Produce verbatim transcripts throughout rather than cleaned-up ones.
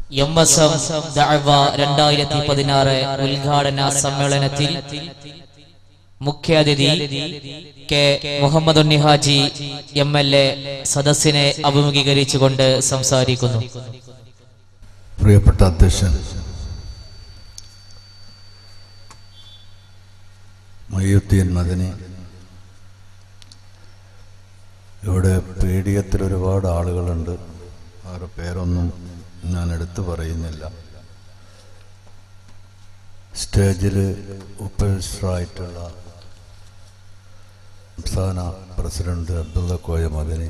M S M ദഅവ രണ്ടായിരത്തി പതിനാറ് ഉദ്ഘാടന സമ്മേളനത്തിൽ മുഖ്യാതിഥി K Muhammad Unni Haji M L A സദസ്സിനെ അഭിമുഖീകരിച്ചുകൊണ്ട് സംസാരിക്കുന്നു. പ്രിയപ്പെട്ട അധ്യക്ഷൻ മൊയ്യുദ്ദീൻ മദനി, ഇവിടെ പീഡിയത്തിൽ ഒരുപാട് ആളുകളുണ്ട്. അവരുടെ പേരൊന്നും ഞാൻ എടുത്തു പറയുന്നില്ല. സ്റ്റേജിൽ ഉപവിഷ്ടരായിട്ടുള്ള സംസ്ഥാന പ്രസിഡന്റ് അബ്ദുള്ള കോയ മദനി,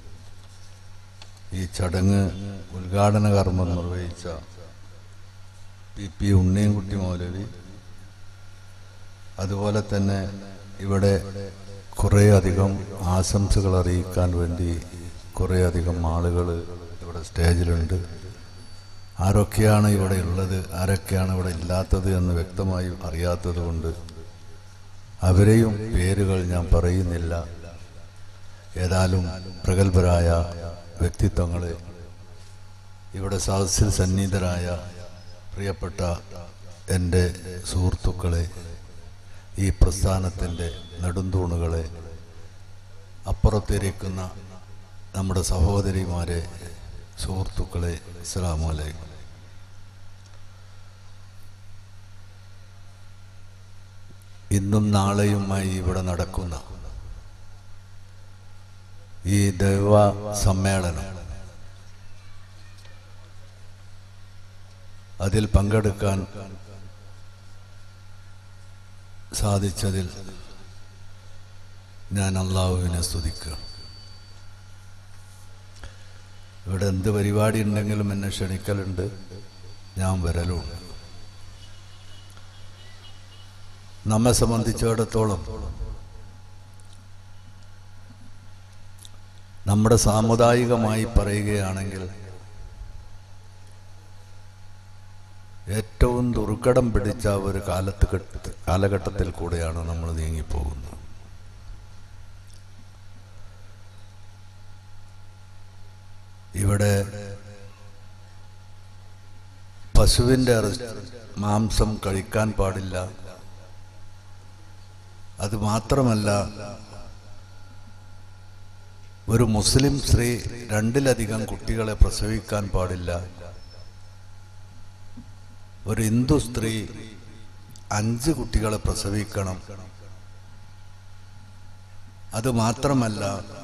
ഈ ചടങ്ങ് ഉദ്ഘാടന കർമ്മം നിർവഹിച്ച പി പി ഉണ്ണിയൻകുട്ടി മൗലവി, അതുപോലെ തന്നെ ഇവിടെ കുറേ അധികം ആശംസകൾ അറിയിക്കാൻ വേണ്ടി കുറേ അധികം ആളുകൾ ഇവിടെ സ്റ്റേജിലുണ്ട്. ആരൊക്കെയാണ് ഇവിടെ ഉള്ളത്, ആരൊക്കെയാണ് ഇവിടെ ഇല്ലാത്തത് എന്ന് വ്യക്തമായി അറിയാത്തത് കൊണ്ട് അവരെയും പേരുകൾ ഞാൻ പറയുന്നില്ല. ഏതായാലും പ്രഗത്ഭരായ വ്യക്തിത്വങ്ങളെ, ഇവിടെ സദസ്സിൽ സന്നിഹിതരായ പ്രിയപ്പെട്ട എൻ്റെ സുഹൃത്തുക്കളെ, ഈ പ്രസ്ഥാനത്തിൻ്റെ നെടുന്തൂണുകളെ, അപ്പുറത്തിരിക്കുന്ന നമ്മുടെ സഹോദരിമാരെ, സുഹൃത്തുക്കളെ, അസ്സലാമു അലൈക്കും. ഇന്നും നാളെയുമായി ഇവിടെ നടക്കുന്ന ഈ ദൈവ സമ്മേളനം, അതിൽ പങ്കെടുക്കാൻ സാധിച്ചതിൽ ഞാൻ അള്ളാഹുവിനെ സ്തുതിക്കുക. ഇവിടെ എന്ത് പരിപാടി ഉണ്ടെങ്കിലും എന്നെ ക്ഷണിക്കലുണ്ട്, ഞാൻ വരലുണ്ട്. നമ്മെ സംബന്ധിച്ചിടത്തോളം നമ്മുടെ സാമുദായികമായി പറയുകയാണെങ്കിൽ ഏറ്റവും ദുർഘടം പിടിച്ച ഒരു കാലത്ത് കാലഘട്ടത്തിൽ കൂടെയാണ് നമ്മൾ നീങ്ങിപ്പോകുന്നത്. ഇവിടെ പശുവിൻ്റെ മാംസം കഴിക്കാൻ പാടില്ല. അത് മാത്രമല്ല, ഒരു മുസ്ലിം സ്ത്രീ രണ്ടിലധികം കുട്ടികളെ പ്രസവിക്കാൻ പാടില്ല. ഒരു ഹിന്ദു സ്ത്രീ അഞ്ച് കുട്ടികളെ പ്രസവിക്കണം. അത് മാത്രമല്ല,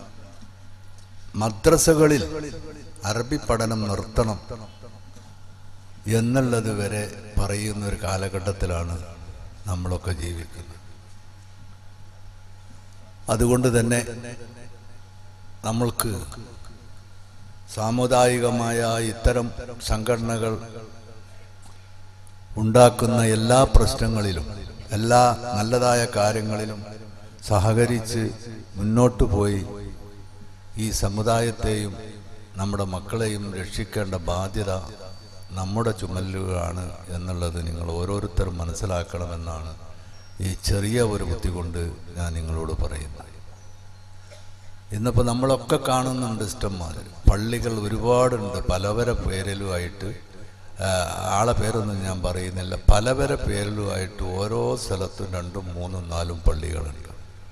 മദ്രസകളിൽ അറബി പഠനം നിർത്തണം എന്നുള്ളത് വരെ പറയുന്ന ഒരു കാലഘട്ടത്തിലാണ് നമ്മളൊക്കെ ജീവിക്കുന്നത്. അതുകൊണ്ട് തന്നെ നമ്മൾക്ക് സാമുദായികമായ ഇത്തരം സംഘടനകൾ ഉണ്ടാക്കുന്ന എല്ലാ പ്രശ്നങ്ങളിലും, എല്ലാ നല്ലതായ കാര്യങ്ങളിലും സഹകരിച്ച് മുന്നോട്ട് പോയി ഈ സമുദായത്തെയും നമ്മുടെ മക്കളെയും രക്ഷിക്കേണ്ട ബാധ്യത നമ്മുടെ ചുമലുകളാണ് എന്നുള്ളത് നിങ്ങൾ ഓരോരുത്തരും മനസ്സിലാക്കണമെന്നാണ് ഈ ചെറിയ ഒരു ബുദ്ധി കൊണ്ട് ഞാൻ നിങ്ങളോട് പറയുന്നത്. ഇന്നിപ്പോൾ നമ്മളൊക്കെ കാണുന്നുണ്ട് ഇഷ്ടംമാർ പള്ളികൾ ഒരുപാടുണ്ട്. പലവര പേരിലുമായിട്ട്, ആളെ പേരൊന്നും ഞാൻ പറയുന്നില്ല, പലവര പേരിലുമായിട്ട് ഓരോ സ്ഥലത്തും രണ്ടും മൂന്നും നാലും പള്ളികളുണ്ട്.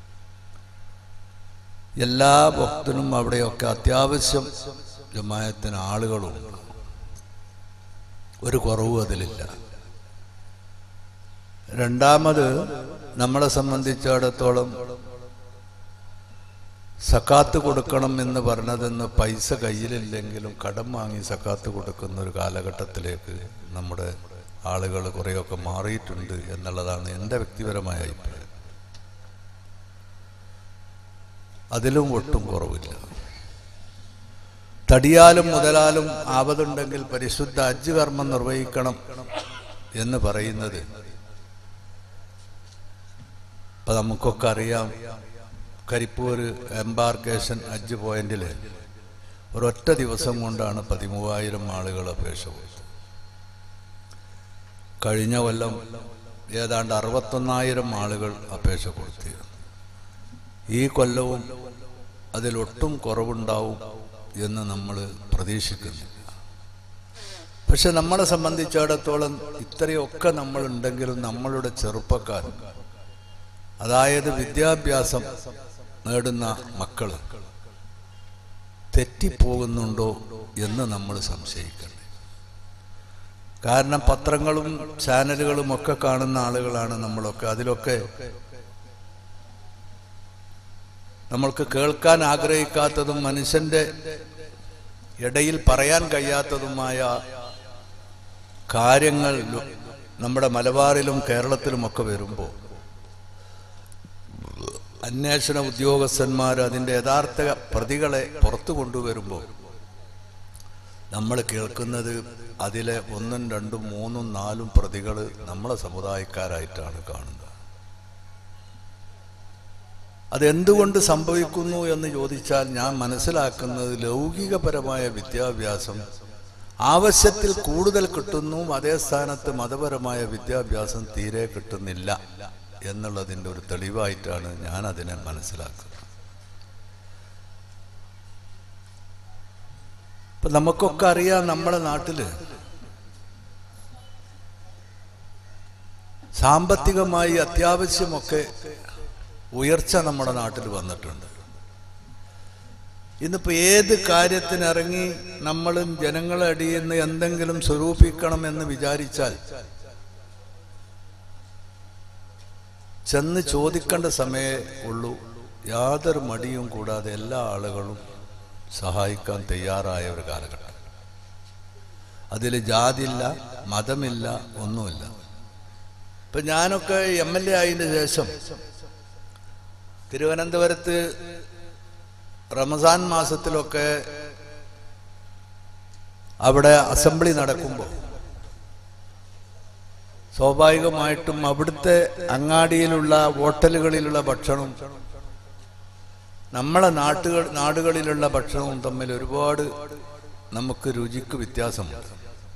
എല്ലാ ഭക്തനും അവിടെയൊക്കെ അത്യാവശ്യം ജമാഅത്തിന് ആളുകളുണ്ട്. ഒരു കുറവും അതിലില്ല. രണ്ടാമത്, നമ്മളെ സംബന്ധിച്ചിടത്തോളം സക്കാത്ത് കൊടുക്കണം എന്ന് പറഞ്ഞതെന്ന് പൈസ കയ്യിലില്ലെങ്കിലും കടം വാങ്ങി സക്കാത്ത് കൊടുക്കുന്ന ഒരു കാലഘട്ടത്തിലേക്ക് നമ്മുടെ ആളുകൾ കുറേയൊക്കെ മാറിയിട്ടുണ്ട് എന്നുള്ളതാണ് എൻ്റെ വ്യക്തിപരമായ അഭിപ്രായം. അതിലും ഒട്ടും കുറവില്ല. തടിയാലും മുതലാലും ആപതുണ്ടെങ്കിൽ പരിശുദ്ധ ഹജ്ജ് കർമ്മം നിർവഹിക്കണം എന്ന് പറയുന്നത് ഇപ്പം നമുക്കൊക്കെ അറിയാം. കരിപ്പൂർ എംബാർക്കേഷൻ ഹജ്ജ് പോയിന്റിൽ ഒരൊറ്റ ദിവസം കൊണ്ടാണ് പതിമൂവായിരം ആളുകൾ അപേക്ഷ കൊടുത്തത്. കഴിഞ്ഞ കൊല്ലം ഏതാണ്ട് അറുപത്തൊന്നായിരം ആളുകൾ അപേക്ഷ കൊടുത്തിരുന്നു. ഈ കൊല്ലവും അതിലൊട്ടും കുറവുണ്ടാവും എന്ന് നമ്മൾ പ്രതീക്ഷിക്കുന്നു. പക്ഷെ നമ്മളെ സംബന്ധിച്ചിടത്തോളം ഇത്രയൊക്കെ നമ്മളുണ്ടെങ്കിലും നമ്മളുടെ ചെറുപ്പക്കാർ, അതായത് വിദ്യാഭ്യാസം നേടുന്ന മക്കൾ തെറ്റിപ്പോകുന്നുണ്ടോ എന്ന് നമ്മൾ സംശയിക്കണം. കാരണം പത്രങ്ങളും ചാനലുകളും ഒക്കെ കാണുന്ന ആളുകളാണ് നമ്മളൊക്കെ. അതിലൊക്കെ നമ്മൾക്ക് കേൾക്കാൻ ആഗ്രഹിക്കാത്തതും മനുഷ്യന്റെ ഇടയിൽ പറയാൻ കഴിയാത്തതുമായ കാര്യങ്ങൾ നമ്മുടെ മലബാറിലും കേരളത്തിലുമൊക്കെ വരുമ്പോൾ അന്വേഷണ ഉദ്യോഗസ്ഥന്മാർ അതിൻ്റെ യഥാർത്ഥ പ്രതികളെ പുറത്തു കൊണ്ടുവരുമ്പോൾ നമ്മൾ കേൾക്കുന്നത് അതിലെ ഒന്നും രണ്ടും മൂന്നും നാലും പ്രതികൾ നമ്മളെ സമുദായക്കാരായിട്ടാണ് കാണുന്നത്. അതെന്തുകൊണ്ട് സംഭവിക്കുന്നു എന്ന് ചോദിച്ചാൽ ഞാൻ മനസ്സിലാക്കുന്നത് ലൗകികപരമായ വിദ്യാഭ്യാസം ആവശ്യത്തിൽ കൂടുതൽ കിട്ടുന്നു, അതേ സ്ഥാനത്ത് മതപരമായ വിദ്യാഭ്യാസം തീരെ കിട്ടുന്നില്ല എന്നുള്ളതിൻ്റെ ഒരു തെളിവായിട്ടാണ് ഞാൻ അതിനെ മനസ്സിലാക്കുന്നത്. ഇപ്പം നമുക്കൊക്കെ അറിയാം, നമ്മുടെ നാട്ടിൽ സാമ്പത്തികമായി അത്യാവശ്യമൊക്കെ ഉയർച്ച നമ്മുടെ നാട്ടിൽ വന്നിട്ടുണ്ട്. ഇന്നിപ്പോൾ ഏത് കാര്യത്തിനിറങ്ങി നമ്മളും ജനങ്ങളെ അടിയിൽ നിന്ന് എന്തെങ്കിലും സ്വരൂപിക്കണം എന്ന് വിചാരിച്ചാൽ ചെന്ന് ചോദിക്കേണ്ട സമയമേ ഉള്ളൂ. യാതൊരു മടിയും കൂടാതെ എല്ലാ ആളുകളും സഹായിക്കാൻ തയ്യാറായ ഒരു കാലഘട്ടം. അതിൽ ജാതിയില്ല, മതമില്ല, ഒന്നുമില്ല. ഇപ്പം ഞാനൊക്കെ എം എൽ എ ആയതിന് ശേഷം തിരുവനന്തപുരത്ത് റമസാൻ മാസത്തിലൊക്കെ അവിടെ അസംബ്ലി നടക്കുമ്പോൾ സ്വാഭാവികമായിട്ടും അവിടുത്തെ അങ്ങാടിയിലുള്ള ഹോട്ടലുകളിലുള്ള ഭക്ഷണവും നമ്മളെ നാട്ടുകൾ നാടുകളിലുള്ള ഭക്ഷണവും തമ്മിൽ ഒരുപാട് നമുക്ക് രുചിക്ക് വ്യത്യാസമുണ്ട്.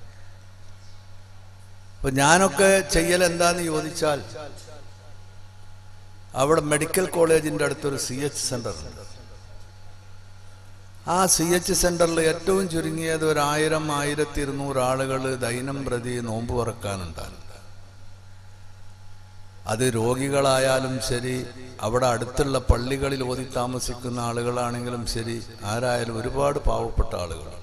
അപ്പൊ ഞാനൊക്കെ ചെയ്യൽ എന്താന്ന് ചോദിച്ചാൽ, അവിടെ മെഡിക്കൽ കോളേജിന്റെ അടുത്തൊരു സി എച്ച് സെന്റർ ഉണ്ട്. ആ സി എച്ച് സെന്ററിൽ ഏറ്റവും ചുരുങ്ങിയത് ഒരു ആയിരം ആയിരത്തി ഇരുന്നൂറ് ആളുകൾ ദൈനം പ്രതി നോമ്പ് തുറക്കാനുണ്ടാകും. അത് രോഗികളായാലും ശരി, അവിടെ അടുത്തുള്ള പള്ളികളിൽ ഓതി താമസിക്കുന്ന ആളുകളാണെങ്കിലും ശരി, ആരായാലും ഒരുപാട് പാവപ്പെട്ട ആളുകളുണ്ട്.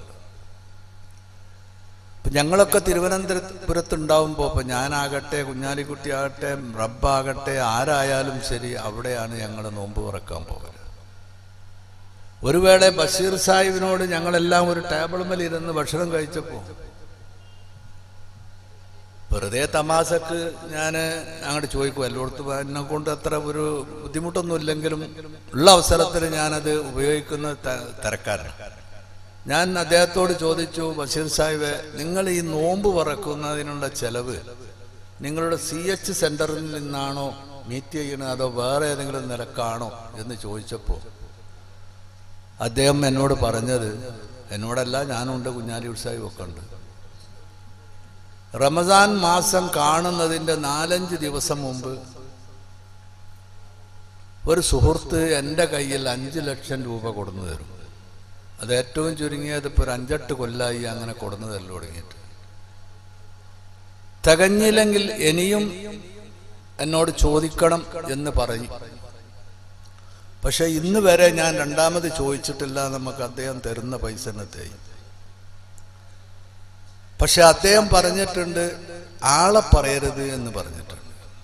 ഇപ്പം ഞങ്ങളൊക്കെ തിരുവനന്തപുരത്തുണ്ടാവുമ്പോൾ, ഇപ്പം ഞാനാകട്ടെ, കുഞ്ഞാലിക്കുട്ടി ആകട്ടെ, റബ്ബാകട്ടെ, ആരായാലും ശരി, അവിടെയാണ് ഞങ്ങൾ നോമ്പ് തുറക്കാൻ പോകല്. ഒരു വേള ബഷീർ സാഹിബിനോട് ഞങ്ങളെല്ലാം ഒരു ടേബിൾമേൽ ഇരുന്ന് ഭക്ഷണം കഴിച്ചപ്പോൾ വെറുതെ തമാശക്ക് ഞാൻ അങ്ങോട്ട് ചോദിക്കും, എല്ലായിടത്തും എന്നെ കൊണ്ട് അത്ര ഒരു ബുദ്ധിമുട്ടൊന്നും ഇല്ലെങ്കിലും ഉള്ള അവസരത്തിൽ ഞാനത് ഉപയോഗിക്കുന്ന തരക്കാരനാണ്. ഞാൻ അദ്ദേഹത്തോട് ചോദിച്ചു, ബഷീർ സാഹിബ്, നിങ്ങൾ ഈ നോമ്പ് പറക്കുന്നതിനുള്ള ചെലവ് നിങ്ങളുടെ സി എച്ച് സെന്ററിൽ നിന്നാണോ മീറ്റ് ചെയ്യണത്, അതോ വേറെ ഏതെങ്കിലും നിലക്കാണോ എന്ന് ചോദിച്ചപ്പോൾ അദ്ദേഹം എന്നോട് പറഞ്ഞത്, എന്നോടല്ല, ഞാനുണ്ട്, കുഞ്ഞാലി സാഹിബ് ഒക്കെ ഉണ്ട്, റമസാൻ മാസം കാണുന്നതിൻ്റെ നാലഞ്ച് ദിവസം മുമ്പ് ഒരു സുഹൃത്ത് എൻ്റെ കയ്യിൽ അഞ്ച് ലക്ഷം രൂപ കൊടുന്നു തരും. അത് ഏറ്റവും ചുരുങ്ങിയത് ഇപ്പോൾ ഒരു അഞ്ചെട്ട് കൊല്ലായി അങ്ങനെ കൊടുന്നു തരൽ തുടങ്ങിയിട്ട്. തികഞ്ഞില്ലെങ്കിൽ ഇനിയും എന്നോട് ചോദിക്കണം എന്ന് പറയും. പക്ഷെ ഇന്ന് വരെ ഞാൻ രണ്ടാമത് ചോദിച്ചിട്ടില്ല, നമുക്ക് അദ്ദേഹം തരുന്ന പൈസ തന്നെ തരും. പക്ഷെ അദ്ദേഹം പറഞ്ഞിട്ടുണ്ട്, ആളെ പറയരുത് എന്ന് പറഞ്ഞിട്ടുണ്ട്.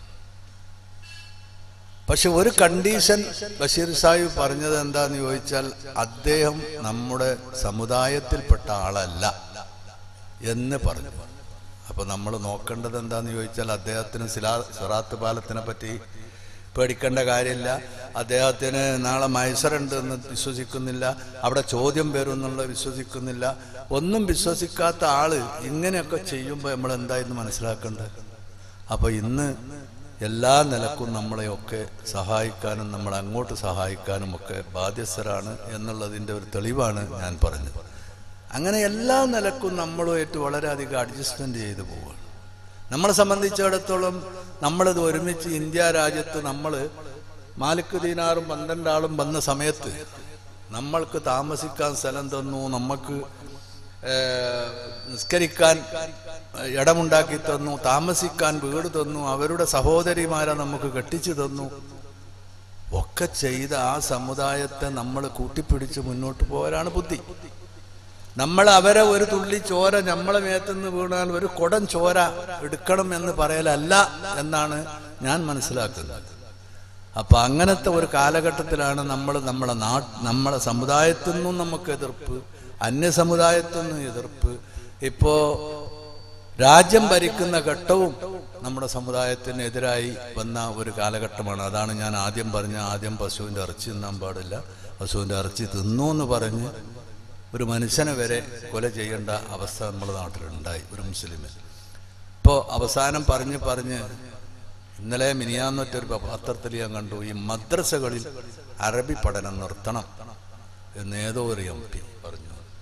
പക്ഷെ ഒരു കണ്ടീഷൻ ബഷീർ സാഹിബ് പറഞ്ഞത് എന്താന്ന് ചോദിച്ചാൽ, അദ്ദേഹം നമ്മുടെ സമുദായത്തിൽപ്പെട്ട ആളല്ല എന്ന് പറഞ്ഞു. അപ്പൊ നമ്മൾ നോക്കേണ്ടത് എന്താന്ന് ചോദിച്ചാൽ, അദ്ദേഹത്തിന് സിലാ സിറാത്ത് പാലത്തിനെ പറ്റി പേടിക്കേണ്ട കാര്യമില്ല, അദ്ദേഹത്തിന് നാളെ മത്സരമുണ്ട് എന്ന് വിശ്വസിക്കുന്നില്ല, അവിടെ ചോദ്യം വരും എന്നുള്ളത് വിശ്വസിക്കുന്നില്ല, ഒന്നും വിശ്വസിക്കാത്ത ആള് ഇങ്ങനെയൊക്കെ ചെയ്യുമ്പോൾ നമ്മൾ എന്തായെന്ന് മനസ്സിലാക്കേണ്ടത്. അപ്പൊ ഇന്ന് എല്ലാ നിലക്കും നമ്മളെയൊക്കെ സഹായിക്കാനും നമ്മൾ അങ്ങോട്ട് സഹായിക്കാനും ഒക്കെ ബാധ്യസ്ഥരാണ് എന്നുള്ളതിൻ്റെ ഒരു തെളിവാണ് ഞാൻ പറഞ്ഞത്. അങ്ങനെ എല്ലാ നിലക്കും നമ്മളുമായിട്ട് വളരെയധികം അഡ്ജസ്റ്റ്മെന്റ് ചെയ്തു പോവുകയാണ്. നമ്മളെ സംബന്ധിച്ചിടത്തോളം നമ്മളിത് ഒരുമിച്ച് ഇന്ത്യ രാജ്യത്ത് നമ്മൾ മാലിക് ദീനാറും പന്ത്രണ്ടാളും വന്ന സമയത്ത് നമ്മൾക്ക് താമസിക്കാൻ സ്ഥലം തന്നു, നമുക്ക് നിസ്കരിക്കാൻ ഇടമുണ്ടാക്കി തന്നു, താമസിക്കാൻ വീട് തന്നു, അവരുടെ സഹോദരിമാരെ നമുക്ക് കെട്ടിച്ചു തന്നു. ഒക്കെ ചെയ്ത ആ സമുദായത്തെ നമ്മൾ കൂട്ടിപ്പിടിച്ച് മുന്നോട്ട് പോകാനാണ് ബുദ്ധി. നമ്മൾ അവരെ ഒരു തുള്ളി ചോര നമ്മളെ മേത്തുനിന്ന് വീണാൽ ഒരു കുടം ചോര എടുക്കണം എന്ന് പറയലല്ല എന്നാണ് ഞാൻ മനസ്സിലാക്കുന്നത്. അപ്പൊ അങ്ങനത്തെ ഒരു കാലഘട്ടത്തിലാണ് നമ്മൾ നമ്മളെ നാ നമ്മളെ സമുദായത്തിൽ നിന്നും നമുക്ക് എതിർപ്പ്, അന്യ സമുദായത്തിൽ നിന്നും എതിർപ്പ്. ഇപ്പോ രാജ്യം ഭരിക്കുന്ന ഘട്ടവും നമ്മുടെ സമുദായത്തിനെതിരായി വന്ന ഒരു കാലഘട്ടമാണ്. അതാണ് ഞാൻ ആദ്യം പറഞ്ഞ, ആദ്യം പശുവിൻ്റെ ഇറച്ചി തിന്നാൻ പാടില്ല, പശുവിൻ്റെ ഇറച്ചി തിന്നു എന്ന് പറഞ്ഞ് ഒരു മനുഷ്യനെ വരെ കൊല ചെയ്യേണ്ട അവസ്ഥ നമ്മുടെ നാട്ടിലുണ്ടായി ഒരു മുസ്ലിമിൽ. ഇപ്പോൾ അവസാനം പറഞ്ഞ് പറഞ്ഞ് ഇന്നലെ മിനിയാന്നൊറ്റൊരു പത്രത്തിൽ ഞാൻ കണ്ടു, ഈ മദ്രസകളിൽ അറബി പഠനം നിർത്തണം എന്ന് ഏതോ ഒരു എം പി പറഞ്ഞു.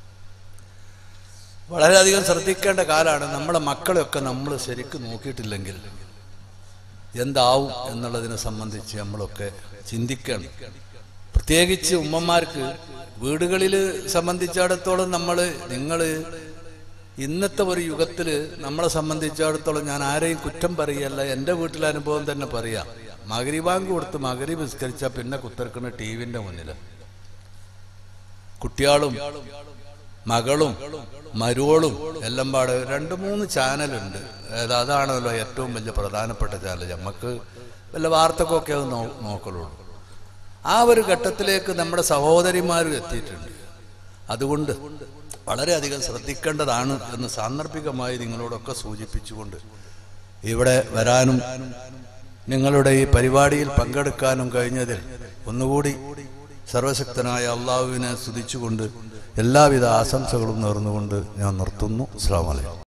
വളരെയധികം ശ്രദ്ധിക്കേണ്ട കാലമാണ്. നമ്മളെ മക്കളെയൊക്കെ നമ്മൾ ശരിക്കും നോക്കിയിട്ടില്ലെങ്കിൽ എന്താവും എന്നുള്ളതിനെ സംബന്ധിച്ച് നമ്മളൊക്കെ ചിന്തിക്കണം. പ്രത്യേകിച്ച് ഉമ്മമാർക്ക് വീടുകളിൽ സംബന്ധിച്ചിടത്തോളം നമ്മൾ നിങ്ങൾ ഇന്നത്തെ ഒരു യുഗത്തിൽ നമ്മളെ സംബന്ധിച്ചിടത്തോളം ഞാൻ ആരെയും കുറ്റം പറയല്ല, എൻ്റെ വീട്ടിലെ അനുഭവം തന്നെ പറയാം. മഗ്‌രിബ് ബാങ്ക് കൊടുത്ത് മഗ്‌രിബ് നിസ്കരിച്ചാൽ പിന്നെ കുത്തിറക്കുന്ന ടി വിൻ്റെ മുന്നിൽ കുട്ടികളും മകളും മരുവളും എല്ലാം പാടെ രണ്ട് മൂന്ന് ചാനലുണ്ട്. അതാണല്ലോ ഏറ്റവും വലിയ പ്രധാനപ്പെട്ട ചാനൽ. നമുക്ക് വല്ല വാർത്തക്കൊക്കെ അത് നോ നോക്കലുള്ളൂ. ആ ഒരു ഘട്ടത്തിലേക്ക് നമ്മുടെ സഹോദരിമാർ എത്തിയിട്ടുണ്ട്. അതുകൊണ്ട് വളരെയധികം ശ്രദ്ധിക്കേണ്ടതാണ് എന്ന് സാന്ദർഭികമായി നിങ്ങളോടൊക്കെ സൂചിപ്പിച്ചുകൊണ്ട് ഇവിടെ വരാനും നിങ്ങളുടെ ഈ പരിപാടിയിൽ പങ്കെടുക്കാനും കഴിഞ്ഞതിൽ ഒന്നുകൂടി സർവശക്തനായ അള്ളാഹുവിനെ സ്തുതിച്ചുകൊണ്ട് എല്ലാവിധ ആശംസകളും നേർന്നുകൊണ്ട് ഞാൻ നിർത്തുന്നു. അസ്സലാമു അലൈക്കും.